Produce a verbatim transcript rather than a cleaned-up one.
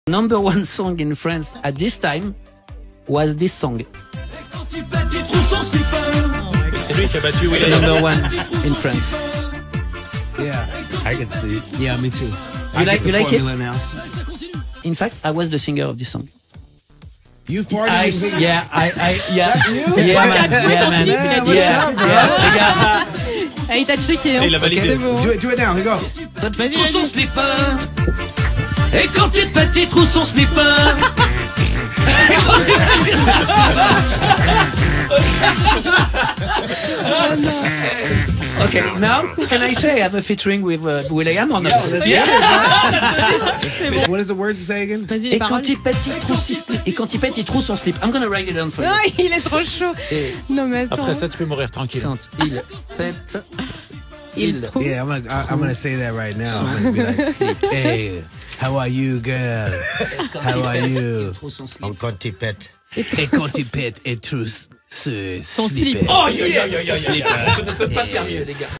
Number one song in France at this time was this song. C'est lui qui a battu Will. Number one in France. Yeah, I can see it. Yeah, me too. You I like get the you like it? formula now. In fact, I was the singer of this song. You farted. I, in the- yeah, I, I, yeah. That's you? Yeah, man. Ouais, Yeah, ton man. slip, il a dit Yeah, ça. yeah, les gars. Ah, il t'a checké, hein. Il a validé. C'est bon. Do it, do it now. Here you go. Vas-y, Trouve son vas-y. slipper. Et quand il pète, il trouve son slipper. Okay, now can I say I have a featuring with uh, William or not? What is the words to say again? Vas-y, les Et quand paroles. il pète, il trouve son slip. Et quand il pète, il trouve son slip. I'm gonna write it down for you. Non, il est trop chaud. Et Non, mais attends. Après ça, tu peux mourir tranquille. quand il pète, il il trouve. Yeah, I'm gonna, I, I'm gonna say that right now. I'm gonna be like, hey, how are you, girl? How are you? trouve son slip. En quand il pète. Et quand il pète, et trouve ce Son slip. slipper. Oh, yo, yo, yo, yo, yo. Je ne peux pas faire mieux, les gars.